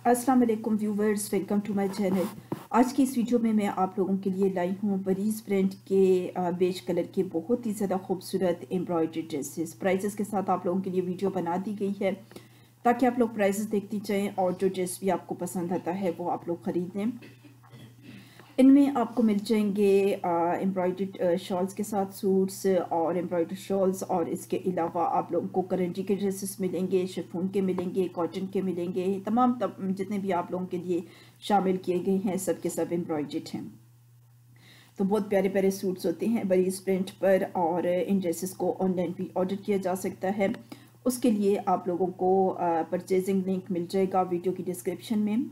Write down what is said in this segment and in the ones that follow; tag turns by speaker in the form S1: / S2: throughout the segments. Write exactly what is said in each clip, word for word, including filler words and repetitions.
S1: अस्सलाम वालेकुम viewers, welcome to my channel. आज की इस वीडियो में मैं आप लोगों के लिए लाई हूँ बरीज़ ब्रांड के बेज कलर के बहुत ही ज़्यादा खूबसूरत एम्ब्रॉयडरी ड्रेसेस। प्राइसेस के साथ आप लोगों के लिए वीडियो बना दी गई है ताकि आप लोग प्राइसेस देखती जाएँ और जो ड्रेस भी आपको पसंद आता है वो आप लोग ख़रीद लें। इनमें आपको मिल जाएंगे एम्ब्रॉयडर्ड शॉल्स के साथ सूट्स और एम्ब्रॉयडर्ड शॉल्स, और इसके अलावा आप लोगों को करंजी के ड्रेसेस मिलेंगे, शिफॉन के मिलेंगे, कॉटन के मिलेंगे। तमाम तब जितने भी आप लोगों के लिए शामिल किए गए हैं सब के सब एम्ब्रॉयडर्ड हैं। तो बहुत प्यारे प्यारे सूट्स होते हैं बरीज़ प्रिंट पर, और इन ड्रेसेस को ऑनलाइन भी ऑर्डर किया जा सकता है। उसके लिए आप लोगों को परचेजिंग लिंक मिल जाएगा वीडियो की डिस्क्रिप्शन में,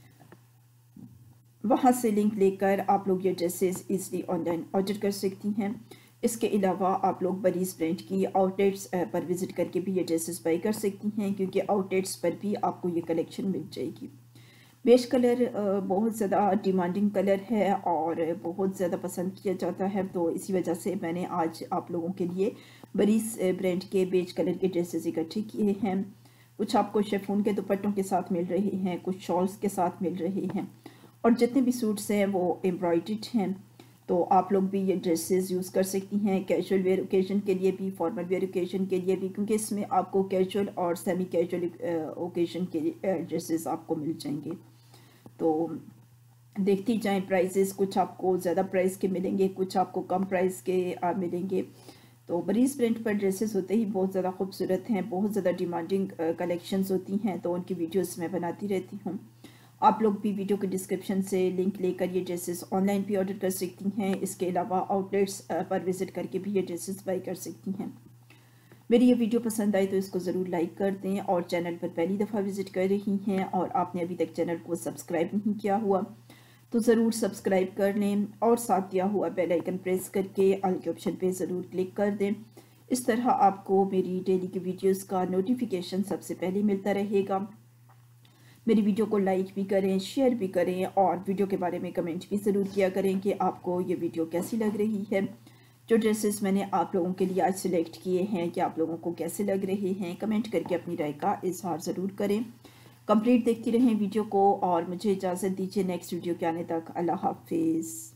S1: वहाँ से लिंक लेकर आप लोग ये ड्रेसेस इजीली ऑनलाइन ऑर्डर कर सकती हैं। इसके अलावा आप लोग बरीज़ ब्रांड की आउटलेट्स पर विज़िट करके भी ये ड्रेसेस बाई कर सकती हैं, क्योंकि आउटलेट्स पर भी आपको ये कलेक्शन मिल जाएगी। बेज कलर बहुत ज़्यादा डिमांडिंग कलर है और बहुत ज़्यादा पसंद किया जाता है, तो इसी वजह से मैंने आज आप लोगों के लिए बरीज़ ब्रांड के बेज कलर के ड्रेसेस इकट्ठे किए हैं। कुछ आपको शिफॉन के दुपट्टों के साथ मिल रहे हैं, कुछ शॉल्स के साथ मिल रहे हैं, और जितने भी सूट्स हैं वो एम्ब्रॉयडर्ड हैं। तो आप लोग भी ये ड्रेसेस यूज़ कर सकती हैं कैजुअल वेयर ओकेजन के लिए भी, फॉर्मल वेयर ओकेजन के लिए भी, क्योंकि इसमें आपको कैजुअल और सेमी कैजुअल ओकेजन के ड्रेसेस आपको मिल जाएंगे। तो देखती जाएं प्राइसेस, कुछ आपको ज़्यादा प्राइस के मिलेंगे, कुछ आपको कम प्राइस के आ, मिलेंगे। तो बरीज़ प्रिंट पर ड्रेसेस होते ही बहुत ज़्यादा खूबसूरत हैं, बहुत ज़्यादा डिमांडिंग कलेक्शंस होती हैं, तो उनकी वीडियोस मैं बनाती रहती हूँ। आप लोग भी वीडियो के डिस्क्रिप्शन से लिंक लेकर ये ड्रेसेस ऑनलाइन भी ऑर्डर कर सकती हैं। इसके अलावा आउटलेट्स पर विज़िट करके भी ये ड्रेसेस बाई कर सकती हैं। मेरी ये वीडियो पसंद आई तो इसको ज़रूर लाइक कर दें, और चैनल पर पहली दफ़ा विज़िट कर रही हैं और आपने अभी तक चैनल को सब्सक्राइब नहीं किया हुआ तो ज़रूर सब्सक्राइब कर लें, और साथ दिया हुआ बेल आइकन प्रेस करके ऑल के ऑप्शन पे ज़रूर क्लिक कर दें। इस तरह आपको मेरी डेली की वीडियोस का नोटिफिकेशन सबसे पहले मिलता रहेगा। मेरी वीडियो को लाइक भी करें, शेयर भी करें, और वीडियो के बारे में कमेंट भी ज़रूर किया करें कि आपको ये वीडियो कैसी लग रही है। जो ड्रेसेस मैंने आप लोगों के लिए आज सिलेक्ट किए हैं कि आप लोगों को कैसे लग रहे हैं, कमेंट करके अपनी राय का इजहार ज़रूर करें। कंप्लीट देखती रहें वीडियो को, और मुझे इजाज़त दीजिए नेक्स्ट वीडियो के आने तक। अल्लाह हाफिज़।